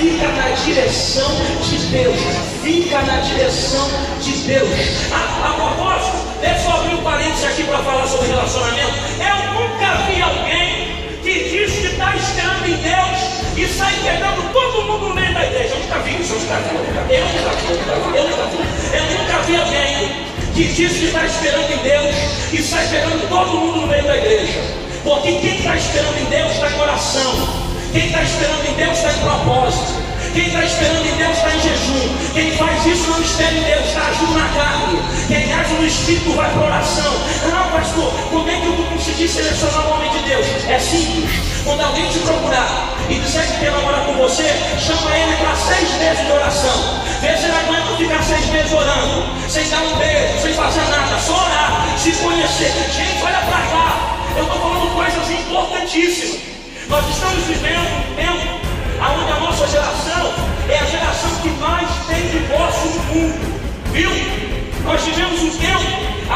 fica na direção de Deus. Fica na direção de Deus. A propósito, deixa eu abrir um parênteses aqui para falar sobre relacionamento. Eu nunca vi alguém que diz que está esperando em Deus e sai pegando todo mundo no meio da igreja. Eu nunca vi isso, eu nunca vi alguém que diz que está esperando em Deus e sai pegando todo mundo no meio da igreja. Porque quem está esperando em Deus está em oração. Quem está esperando em Deus está em propósito. Quem está esperando em Deus está em jejum. Quem faz isso não espera em Deus, está agindo na carne. Quem age no Espírito vai para oração. Não, pastor, como é que eu vou conseguir selecionar o homem de Deus? É simples. Quando alguém te procurar e disser que quer namorar com você, chama ele para 6 meses de oração. Vê se ele aguenta ficar 6 meses orando, sem dar um beijo, sem fazer nada, só orar, se conhecer. Gente, olha para cá. Eu estou falando coisas importantíssimas. Nós estamos vivendo um tempo onde a nossa geração é a geração que mais tem divórcio no mundo. Viu? Nós vivemos um tempo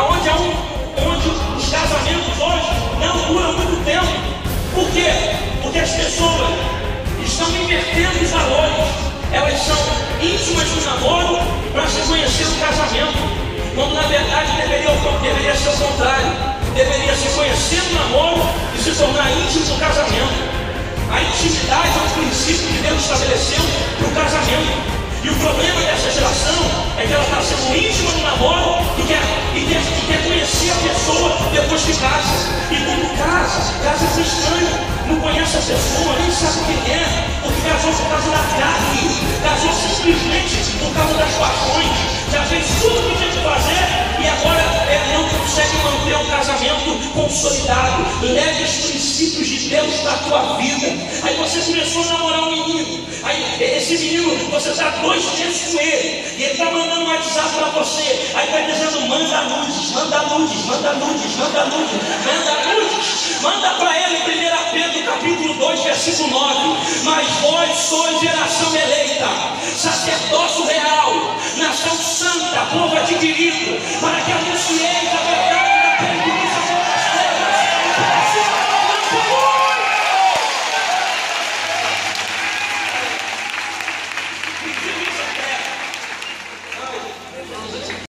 onde os casamentos hoje não duram muito tempo. Por quê? Porque as pessoas estão invertendo os valores. Elas são íntimas no namoro para se conhecer no casamento, quando na verdade deveria ser o contrário. Deveria se conhecer no namoro e se tornar íntimo no casamento. A intimidade é um princípio que Deus estabeleceu para o casamento. E o problema dessa geração é que ela está sendo íntima no namoro e quer conhecer a pessoa depois que casa. E quando casa com estranho, não conhece a pessoa, nem sabe quem é, porque casou por causa da carne, casou simplesmente por causa das paixões. Já fez tudo que tinha que fazer e agora não consegue manter um casamento consolidado. Leve os princípios de Deus para a tua vida. Aí você começou a namorar um menino. Aí esse menino, você está 2 dias com ele e ele está mandando um WhatsApp para você. Aí está dizendo: manda nudes, manda nudes, manda nudes, manda nudes, manda nudes. Manda para ele 1 Pedro capítulo 2, versículo 9. Mas vós sois geração eleita, sacerdócio real, nação santa, povo adquirido,